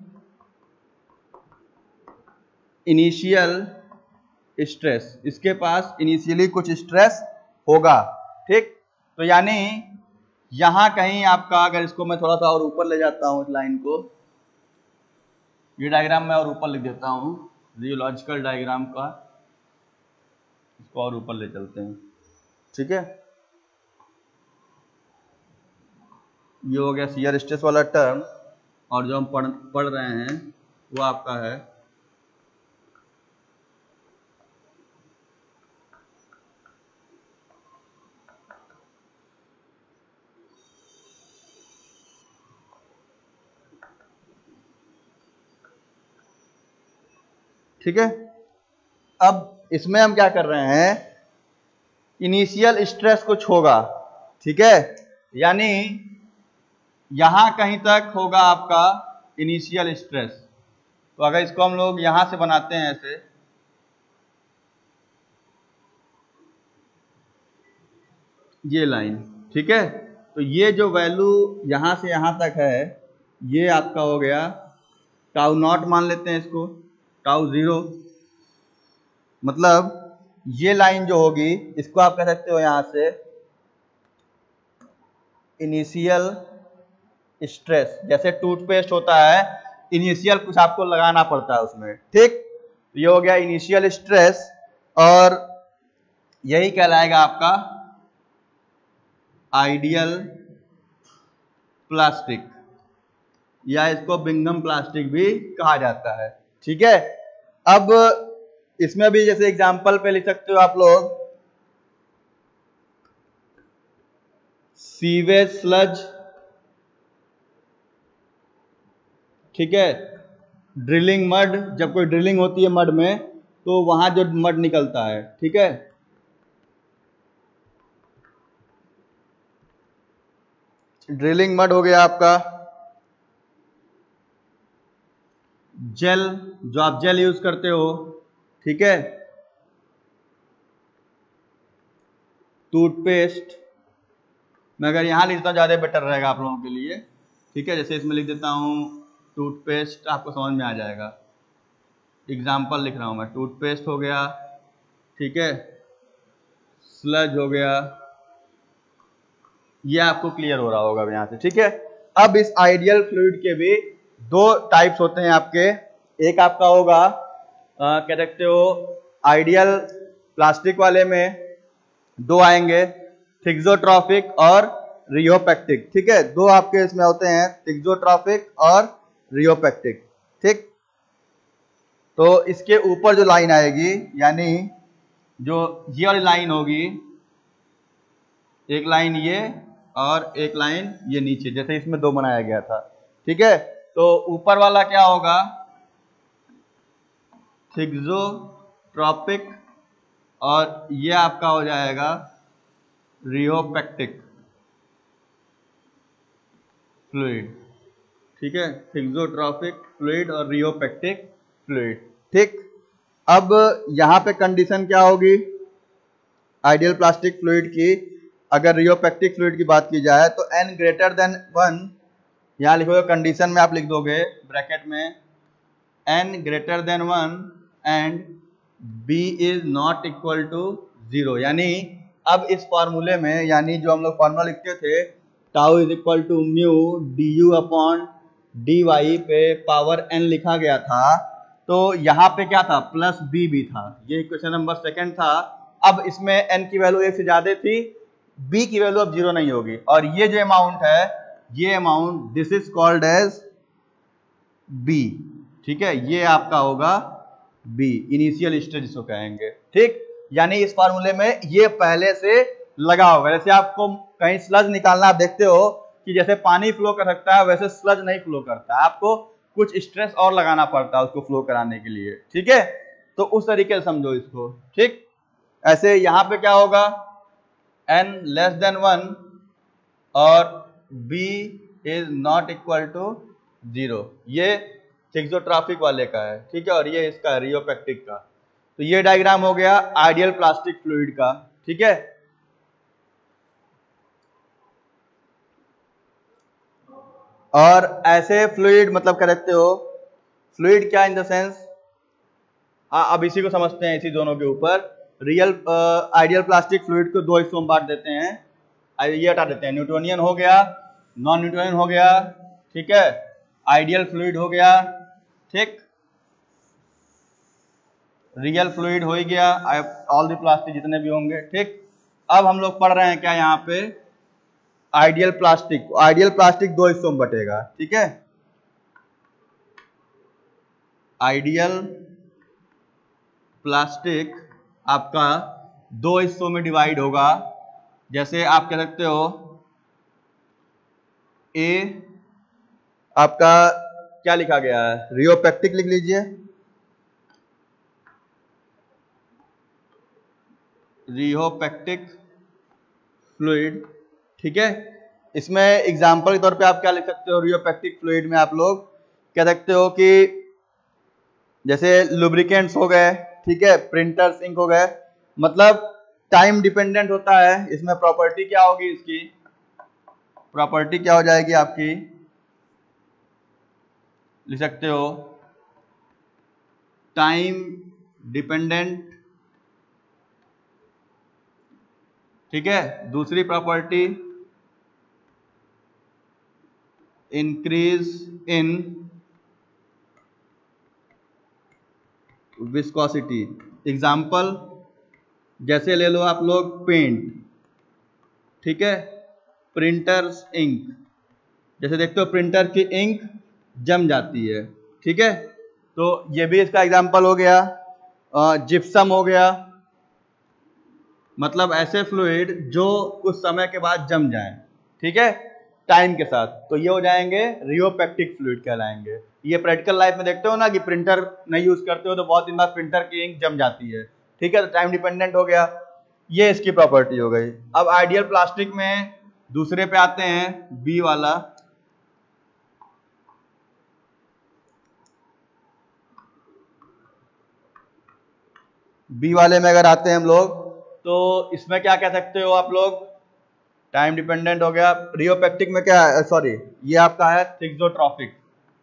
इनिशियल स्ट्रेस, इसके पास इनिशियली कुछ स्ट्रेस होगा, ठीक। तो यानी यहां कहीं आपका, अगर इसको मैं थोड़ा सा और ऊपर ले जाता हूं इस लाइन को, ये डायग्राम मैं और ऊपर लिख देता हूं, रियोलॉजिकल डायग्राम का, इसको और ऊपर ले चलते हैं, ठीक है। ये हो गया शियर स्ट्रेस वाला टर्म, और जो हम पढ़ पढ़ रहे हैं वो आपका है ठीक है। अब इसमें हम क्या कर रहे हैं, इनिशियल स्ट्रेस कुछ होगा, ठीक है, यानी यहां कहीं तक होगा आपका इनिशियल स्ट्रेस। तो अगर इसको हम लोग यहां से बनाते हैं ऐसे, ये लाइन, ठीक है, तो ये जो वैल्यू यहां से यहां तक है ये आपका हो गया टाउ नॉट, मान लेते हैं इसको टाउ जीरो, मतलब ये लाइन जो होगी इसको आप कह सकते हो यहां से इनिशियल स्ट्रेस, जैसे टूथपेस्ट होता है इनिशियल कुछ आपको लगाना पड़ता है उसमें, ठीक। ये हो गया इनिशियल स्ट्रेस, और यही कहलाएगा आपका आइडियल प्लास्टिक, या इसको बिंघम प्लास्टिक भी कहा जाता है, ठीक है। अब इसमें भी जैसे एग्जांपल पे लिख सकते हो आप लोग, सीवेज स्लज, ठीक है, ड्रिलिंग मड, जब कोई ड्रिलिंग होती है मड में तो वहां जो मड निकलता है, ठीक है, ड्रिलिंग मड हो गया आपका। जेल, जो आप जेल यूज करते हो, ठीक है, टूथपेस्ट, मैं अगर यहां लिखता हूं ज्यादा बेटर रहेगा आप लोगों के लिए, ठीक है, जैसे इसमें लिख देता हूं टूथपेस्ट, आपको समझ में आ जाएगा, एग्जाम्पल लिख रहा हूं मैं, टूथपेस्ट हो गया, ठीक है, स्लज हो गया, ये आपको क्लियर हो रहा होगा यहां से, ठीक है। अब इस आइडियल फ्लूइड के भी दो टाइप्स होते हैं आपके, एक आपका होगा क्या कहते हो, आइडियल प्लास्टिक वाले में दो आएंगे, थिक्सोट्रॉफिक और रियोपेक्टिक, ठीक है, दो आपके इसमें होते हैं, थिक्सोट्रॉफिक और रियोपेक्टिक, ठीक। तो इसके ऊपर जो लाइन आएगी, यानी जो ये वाली लाइन होगी, एक लाइन ये और एक लाइन ये नीचे, जैसे इसमें दो बनाया गया था, ठीक है। तो ऊपर वाला क्या होगा, थिक्सोट्रॉपिक, और ये आपका हो जाएगा रियोपेक्टिक फ्लूइड, ठीक है, थिक्सोट्रॉपिक फ्लूइड और रियोपेक्टिक फ्लूइड, ठीक। अब यहां पे कंडीशन क्या होगी आइडियल प्लास्टिक फ्लूइड की, अगर रियोपेक्टिक फ्लूइड की बात की जाए तो n ग्रेटर देन वन, यहां लिखोगे कंडीशन में आप लिख दोगे ब्रैकेट में n greater than one and b is not equal to zero, यानी अब इस फॉर्मूले में, यानी जो हम लोग फॉर्मूला लिखते थे tau is equal to mu d u upon d y पे पावर n लिखा गया था, तो यहाँ पे क्या था, प्लस बी भी था, ये क्वेश्चन नंबर सेकंड था। अब इसमें n की वैल्यू एक से ज्यादा थी, b की वैल्यू अब जीरो नहीं होगी, और ये जो अमाउंट है, ये amount this is called as b, ठीक है, ये आपका होगा b, इनिशियल स्टेज इसको कहेंगे, ठीक। यानी इस फार्मूले में ये पहले से लगा होगा, जैसे आपको कहीं स्लज निकालना, आप देखते हो कि जैसे पानी फ्लो कर सकता है वैसे स्लज नहीं फ्लो करता है, आपको कुछ स्ट्रेस और लगाना पड़ता है उसको फ्लो कराने के लिए, ठीक है। तो उस तरीके से समझो इसको, ठीक। ऐसे यहां पे क्या होगा, n लेस देन वन और b is not equal to zero, ये थिक्सोट्रॉपिक वाले का है, ठीक है, और ये इसका रियोपेक्टिक का। तो ये डायग्राम हो गया आइडियल प्लास्टिक फ्लूइड का, ठीक है। और ऐसे फ्लूइड मतलब क्या रखते हो, फ्लूइड क्या इन द सेंस, अब इसी को समझते हैं, इसी दोनों के ऊपर। रियल आइडियल प्लास्टिक फ्लूइड को दो हिस्सों में बांट देते हैं, ये हटा देते हैं, न्यूटोनियन हो गया, नॉन न्यूटोनियन हो गया, ठीक है, आइडियल फ्लूइड हो गया, ठीक, रियल फ्लूइड हो ही गया, ऑल द प्लास्टिक जितने भी होंगे, ठीक। अब हम लोग पढ़ रहे हैं क्या यहाँ पे, आइडियल प्लास्टिक। आइडियल प्लास्टिक दो हिस्सों में बटेगा, ठीक है, आइडियल प्लास्टिक आपका दो हिस्सों में डिवाइड होगा, जैसे आप कह सकते हो ए आपका क्या लिखा गया है, रियोपेक्टिक लिख लीजिए, रियोपेक्टिक फ्लूइड, ठीक है। इसमें एग्जांपल के तौर पे आप क्या लिख सकते हो, रियोपेक्टिक फ्लूइड में आप लोग कह सकते हो कि जैसे लुब्रिकेंट्स हो गए, ठीक है, प्रिंटर्स इंक हो गए, मतलब टाइम डिपेंडेंट होता है, इसमें प्रॉपर्टी क्या होगी, इसकी प्रॉपर्टी क्या हो जाएगी आपकी, लिख सकते हो टाइम डिपेंडेंट, ठीक है। दूसरी property increase in viscosity, example जैसे ले लो आप लोग पेंट, ठीक है, प्रिंटर्स इंक, जैसे देखते हो प्रिंटर की इंक जम जाती है, ठीक है, तो ये भी इसका एग्जाम्पल हो गया। जिप्सम हो गया, मतलब ऐसे फ्लूइड जो कुछ समय के बाद जम जाएं, ठीक है, टाइम के साथ, तो ये हो जाएंगे रियोपेक्टिक फ्लूइड कहलाएंगे। ये प्रैक्टिकल लाइफ में देखते हो ना कि प्रिंटर नहीं यूज करते हो तो बहुत दिन बाद प्रिंटर की इंक जम जाती है, ठीक है, तो टाइम डिपेंडेंट हो गया, ये इसकी प्रॉपर्टी हो गई। अब आइडियल प्लास्टिक में दूसरे पे आते हैं, बी वाला, बी वाले में अगर आते हैं हम लोग तो इसमें क्या कह सकते हो आप लोग, टाइम डिपेंडेंट हो गया। रियोपेक्टिक में क्या है, सॉरी ये आपका है थिक्सोट्रॉपिक,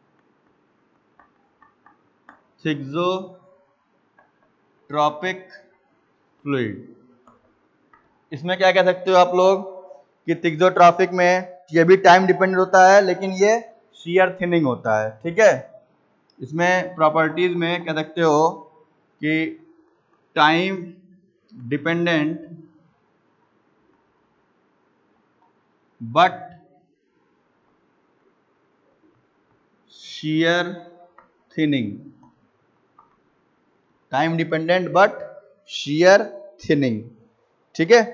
थिक्सोट्रॉपिक फ्लूइड। इसमें क्या कह सकते हो आप लोग कि थिक्सोट्रॉपिक में ये भी टाइम डिपेंडेंट होता है लेकिन ये शियर थिनिंग होता है, ठीक है। इसमें प्रॉपर्टीज में कह सकते हो कि time dependent but shear thinning, time dependent but shear thinning, ठीक है।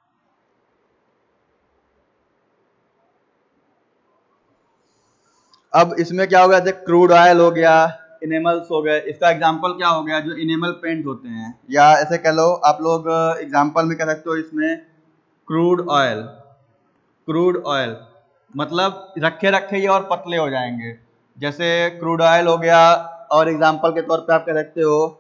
अब इसमें क्या हो गया, जैसे क्रूड ऑयल हो गया, इनेमल्स हो गए, इसका एग्जांपल क्या हो गया, जो इनेमल पेंट होते हैं, या ऐसे कह लो आप लोग एग्जांपल में कह सकते हो इसमें क्रूड ऑयल, क्रूड ऑयल मतलब रखे रखे ये और पतले हो जाएंगे, जैसे क्रूड ऑयल हो गया, और एग्जांपल के तौर पे आप कह सकते हो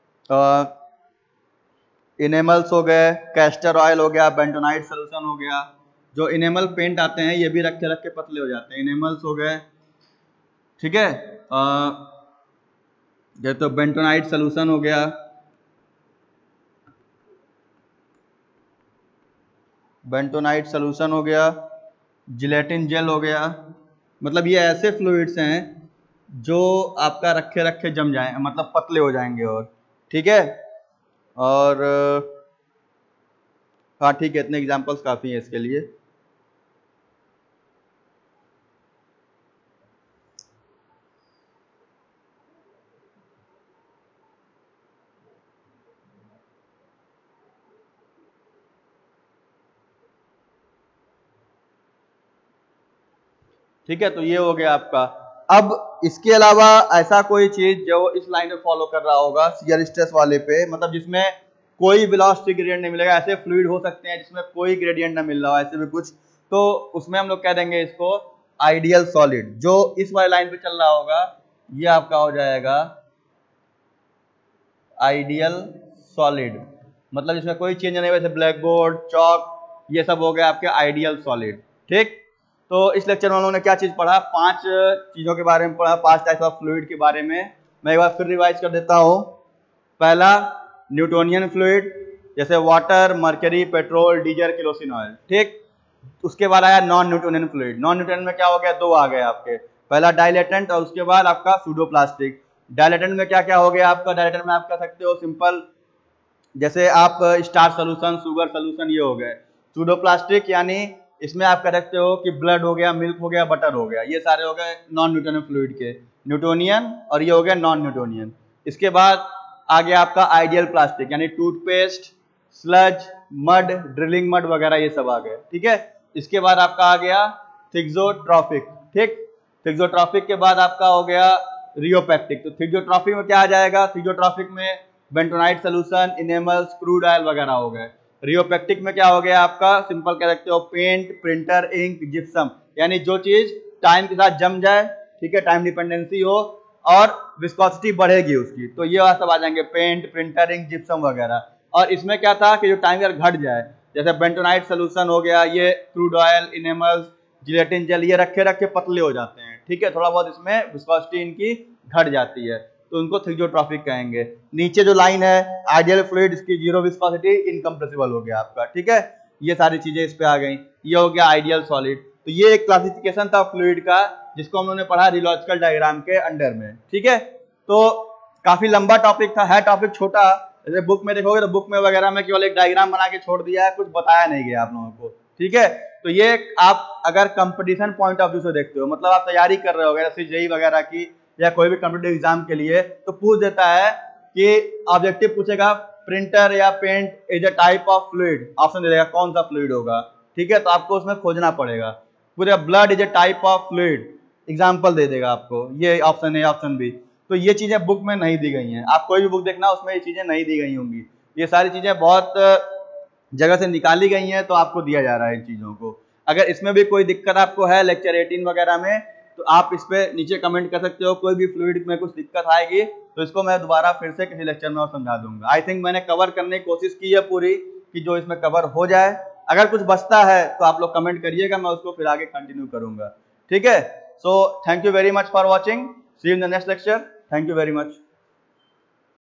इनेमल्स हो गए, कैस्टर ऑयल हो गया, बेंटोनाइट सोल्यूशन हो गया, जो इनेमल पेंट आते हैं ये भी रखे रखे पतले हो जाते हैं, इनेमल्स हो गए, ठीक है। जैसे तो बेंटोनाइट सोल्यूशन हो गया, बेंटोनाइट सोल्यूशन हो गया, जिलेटिन जेल हो गया, मतलब ये ऐसे फ्लूइड्स हैं जो आपका रखे रखे जम जाए, मतलब पतले हो जाएंगे, और ठीक है। और हाँ ठीक है, इतने एग्जांपल्स काफी हैं इसके लिए। ठीक है, तो ये हो गया आपका। अब इसके अलावा ऐसा कोई चीज जो इस लाइन में फॉलो कर रहा होगा शियर स्ट्रेस वाले पे, मतलब जिसमें कोई वेलोसिटी ग्रेडियंट नहीं मिलेगा, ऐसे फ्लूइड हो सकते हैं जिसमें कोई ग्रेडियंट ना मिल रहा हो, ऐसे भी कुछ, तो उसमें हम लोग कह देंगे इसको आइडियल सॉलिड। जो इस वाले लाइन पे चल रहा होगा ये आपका हो जाएगा आइडियल सॉलिड, मतलब जिसमें कोई चेंज नहीं, वैसे ब्लैक बोर्ड, चौक, ये सब हो गया आपके आइडियल सॉलिड, ठीक। तो इस लेक्चर में हम लोगों ने क्या चीज पढ़ा, पांच चीजों के बारे में पढ़ा, पांच टाइप ऑफ फ्लूइड के बारे में। मैं एक बार फिर रिवाइज कर देता हूं। पहला न्यूटोनियन फ्लूइड, जैसे water, mercury, petrol, diesel, kerosene oil, ठीक। उसके बाद आया non Newtonian fluid. Non Newtonian में क्या हो गया, दो आ गए आपके, पहला डाइलेटेंट और उसके बाद आपका सूडोप्लास्टिक। डाइलेटेंट में क्या क्या हो गया आपका, डाइलेटेंट में आप कह सकते हो सिंपल, जैसे आप स्टार्च सोल्यूशन, शुगर सोल्यूशन, ये हो गए। सूडोप्लास्टिक यानी इसमें आप कह सकते हो कि ब्लड हो गया, मिल्क हो गया, बटर हो गया, ये सारे हो गए नॉन न्यूटोनियन फ्लूइड के। न्यूटोनियन और ये हो गया नॉन न्यूटोनियन। इसके बाद आ गया आपका आइडियल प्लास्टिक, यानी toothpaste, sludge, mud, drilling mud वगैरह, ये सब आ गए, ठीक है। इसके बाद आपका आ गया थिक्सोट्रॉपिक, ठीक। थिक्सोट्रॉपिक के बाद आपका हो गया रियोपेक्टिक। तो थिक्सोट्रॉपिक में क्या आ जाएगा, थिक्सोट्रॉपिक में bentonite solution, enamels, crude oil वगैरह हो गए। रियोपेक्टिक में क्या हो गया आपका, सिंपल कह सकते हो पेंट, प्रिंटर, इंक, जिप्सम, यानी जो चीज टाइम के साथ जम जाए, ठीक है, टाइम डिपेंडेंसी हो और विस्कोसिटी बढ़ेगी उसकी, तो ये सब आ जाएंगे, पेंट, प्रिंटर, इंक, जिप्सम वगैरह। और इसमें क्या था कि जो टाइम के साथ घट जाए, जैसे बेंटोनाइट सोल्यूशन हो गया, ये crude oil, enamels, gelatin gel, ये रखे रखे पतले हो जाते हैं, ठीक है, थोड़ा बहुत इसमें विस्कोसिटी इनकी घट जाती है, तो उनको थिक्सोट्रॉपिक कहेंगे। नीचे जो लाइन है आइडियल फ्लूइड, इसकी जीरो विस्कोसिटी, इनकम्प्रेसिबल हो गया आपका, ठीक है, ये सारी चीजें इस पे आ गई। ये हो गया आइडियल सॉलिड। तो ये एक क्लासिफिकेशन था फ्लूइड का जिसको हम लोगों ने पढ़ा रियोलॉजिकल डायग्राम के अंडर में, ठीक है। तो काफी लंबा टॉपिक था, है टॉपिक छोटा, जैसे बुक में देखोगे तो बुक में वगैरह में केवल एक डायग्राम बना के छोड़ दिया है, कुछ बताया नहीं गया आप लोगों को, ठीक है। तो ये आप अगर कंपटीशन पॉइंट ऑफ व्यू से देखते हो, मतलब आप तैयारी कर रहे हो जैसे जेई वगैरह की या कोई भी कॉम्पिटिटिव एग्जाम के लिए, तो पूछ देता है कि ऑब्जेक्टिव पूछेगा प्रिंटर या paint is a type of fluid, option दे देगा कौन सा फ्लूइड होगा, ठीक है। तो आपको उसमें खोजना पड़ेगा। पूरे blood is a type of fluid, example दे देगा आपको, ये ऑप्शन है ऑप्शन बी। तो ये चीजें बुक में नहीं दी गई हैं, आप कोई भी बुक देखना उसमें ये चीजें नहीं दी गई होंगी। ये सारी चीजें बहुत जगह से निकाली गई हैं, तो आपको दिया जा रहा है इन चीजों को। अगर इसमें भी कोई दिक्कत आपको है लेक्चर अठारह वगैरह में, तो आप इस पे नीचे कमेंट कर सकते हो। कोई भी फ्लूइड में कुछ दिक्कत आएगी तो इसको मैं दोबारा फिर से किसी लेक्चर में और समझा दूंगा। आई थिंक मैंने कवर करने की कोशिश की है पूरी, कि जो इसमें कवर हो जाए। अगर कुछ बचता है तो आप लोग कमेंट करिएगा, मैं उसको फिर आगे कंटिन्यू करूंगा, ठीक है। So thank you very much for watching, see you in the next lecture, thank you very much.